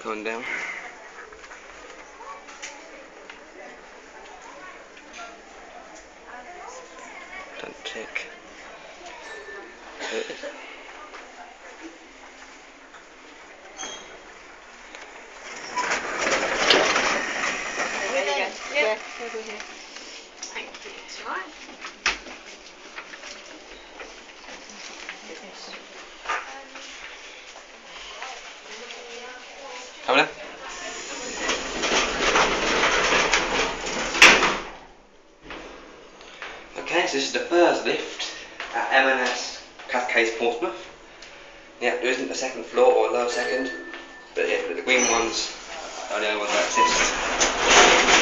going down. Don't tick. Yeah, over here. Thank you. It's all right. Come on. Okay, so this is the Furse lift at M&S Cascades, Portsmouth. Yeah, there isn't a second floor or a lower second, but yeah, the green ones are the only ones that exist.